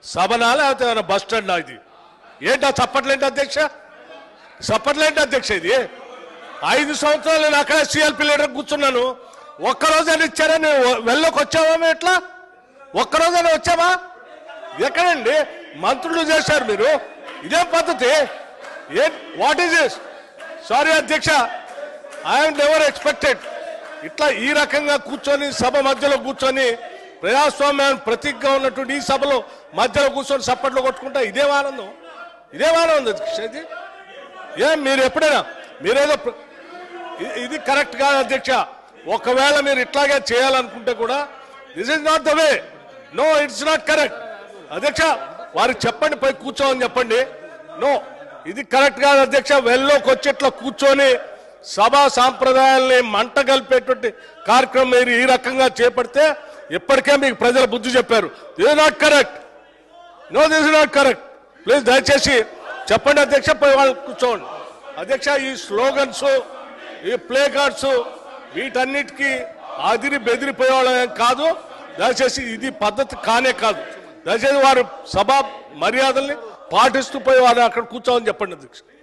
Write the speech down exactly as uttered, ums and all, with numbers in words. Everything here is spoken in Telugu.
సభనా లేకపోతే బస్ స్టాండ్ ఇది ఏంటా చప్పట్లేంటి అధ్యక్ష చప్పట్లేంటి అధ్యక్ష ఇది ఐదు సంవత్సరాలు నేను అక్కడ సిఎల్పి లీడర్ కూర్చున్నాను ఒక్కరోజైనా ఇచ్చారా నేను వెళ్ళకి వచ్చావా ఎట్లా ఒక్కరోజైనా వచ్చావా ఎక్కడండి మంత్రులు చేశారు మీరు ఇదే పద్ధతి ఏ వాట్ ఈస్ దిస్ సారీ అధ్యక్ష ఐఎమ్ నెవర్ ఎక్స్పెక్టెడ్ ఇట్లా ఈ రకంగా కూర్చొని సభ మధ్యలో కూర్చొని ప్రజాస్వామ్యాన్ని ప్రతీకగా ఉన్నటువంటి ఈ సభలో మధ్యలో కూర్చొని సప్పట్లు కొట్టుకుంటా ఇదే ఆనందం ఇదే ఆనందం అధ్యక్ష ఇది ఏం మీరు ఎప్పుడైనా మీరేదో ఇది కరెక్ట్ కాదు అధ్యక్ష ఒకవేళ మీరు ఇట్లాగే చేయాలనుకుంటే కూడా this is not the way no it's not correct అధ్యక్ష వారికి చెప్పండి పై కూర్చోమని చెప్పండి నో ఇది కరెక్ట్ కాదు అధ్యక్ష వెల్లోకి వచ్చేట్లా కూర్చొని సభా సాంప్రదాయాల్ని మంట కలిపేటువంటి కార్యక్రమం మీరు ఈ రకంగా చేపడితే ఇప్పటికే మీకు ప్రజల బుద్ధి చెప్పారు this not correct no this not correct please దయచేసి చెప్పండి అధ్యక్ష పోయి వాళ్ళు కూర్చోండి అధ్యక్ష ఈ స్లోగన్స్ ఈ ప్లే కార్డ్స్ వీటన్నిటికీ అదిరి బెదిరిపోయేవాళ్ళం కాదు దయచేసి ఇది పద్ధతి కానే కాదు దయచేసి వారు సభా మర్యాదల్ని పాటిస్తూ పోయి వారు అక్కడ కూర్చోమని చెప్పండి అధ్యక్ష